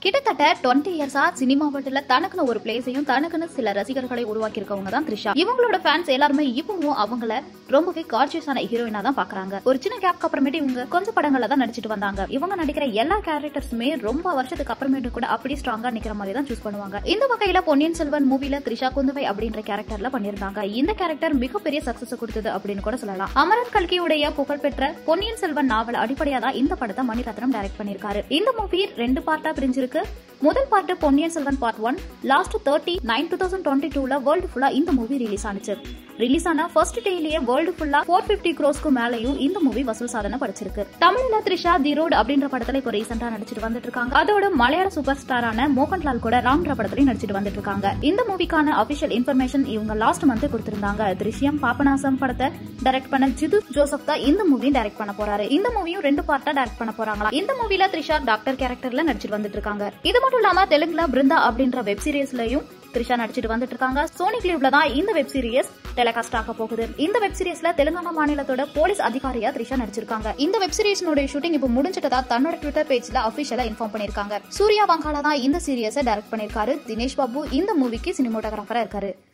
கிட்டத்தட்ட 20 இயர்ஸா சினிமா வேர்ல்டுல தனக்குன்னு ஒரு பிளேஸையும் தனக்குன்னு சில ரசிகர்களை உருவாக்கி இருக்கவங்க தான் த்ரிஷா. இவங்களோட ஃபேன்ஸ் எல்லாருமே இப்பவும் அவங்கள ரொம்பவே கார்ஜியஸான ஹீரோயினா தான் பாக்குறாங்க. ஒரு சின்ன கேப்க்கு அப்புறமேட்டு இவங்க கொஞ்சம் படங்கள்ல தான் நடிச்சிட்டு வந்தாங்க. இவங்க நடிக்கிற எல்லா கேரக்டர்ஸுமே ரொம்ப வருஷத்துக்கு அப்புறமேட்டு கூட அப்படி ஸ்ட்ராங்கா நிக்கிற மாதிரி தான் சூஸ் பண்ணுவாங்க. இந்த வகையில பொன்னியின் செல்வன் மூவில த்ரிஷா குந்தவை அப்படின்ற கேரக்டர்ல பண்ணிருந்தாங்க. இந்த கேரக்டர் மிகப்பெரிய சக்சஸ் கொடுத்தது அப்படின்னு கூட சொல்லலாம். அமரன் கல்கியுடைய புகழ்பெற்ற பொன்னியின் செல்வன் நாவல் அடிப்படையா தான் இந்த படத்தை மணிரத்னம் டைரக்ட் பண்ணிருக்காரு. இந்த மூவி 2 பார்ட்டா பிரிஞ்சிருக்கு. முதல் part Ponniyin Selvan part 1 last 30/9/2022ல வேர்ல்டு ஃபுல்லா இந்த மூவி ரிலீஸ் ஆனிச்சு. ரிலீஸ் ஆன ஃபர்ஸ்ட் டேலயே வேர்ல்டு ஃபுல்லா 450 crores மேலயும் இந்த மூவி வசூல் சாதனை படைச்சிருக்கு. தமிழ்ல த்ரிஷா தி ரோட் அப்படின்ற படத்துல இப்போ ரீசெண்டா நடிச்சிட்டு வந்துட்டு இருக்காங்க. அதோட மலையாள சூப்பர் ஸ்டாரான மோகன்லால் கூட ராம்ன்ற படத்துலயும் நடிச்சிட்டு வந்துட்டு இருக்காங்க. இந்த மூவிக்கான அபிஷியல் இன்ஃபர்மேஷன் இவங்க லாஸ்ட் மந்த் கொடுத்திருந்தாங்க. திருஷ்யம் பாபநாசம் படத்தை டைரக்ட் பண்ண ஜிது ஜோசப் தான் இந்த மூவியும் டைரக்ட் பண்ண போறாரு. இந்த மூவியும் 2 பார்ட்டா டைரக்ட் பண்ண போறாங்களா. இந்த மூவில த்ரிஷா டாக்டர் கேரக்டர்ல நடிச்சிட்டு வந்துட்டு இருக்காங்க. இது மட்டும் இல்லாம தெலுங்குல பிருந்தா அப்படின்ற வெப் சீரிஸ்லயும் த்ரிஷா நடிச்சிட்டு வந்துட்டு இருக்காங்க. சோனி கிளிவ்ல தான் இந்த வெப் சீரிஸ் டெலிகாஸ்ட் ஆக போகுது. இந்த வெப் சீரிஸ்ல தெலுங்கானா மாநிலத்தோட போலீஸ் அதிகாரியா த்ரிஷா நடிச்சிருக்காங்க. இந்த வெப் சீரிஸ்னுடைய ஷூட்டிங் இப்போ முடிஞ்சிட்டதா தன்னோட ட்விட்டர் பேஜ்ல அபிஷியலா இன்ஃபார்ம் பண்ணிருக்காங்க. சூர்யா வங்காளா தான் இந்த சீரியஸை டைரக்ட் பண்ணிருக்காரு. தினேஷ் பாபு இந்த மூவிக்கு சினிமோட்டோகிராஃபரா இருக்காரு.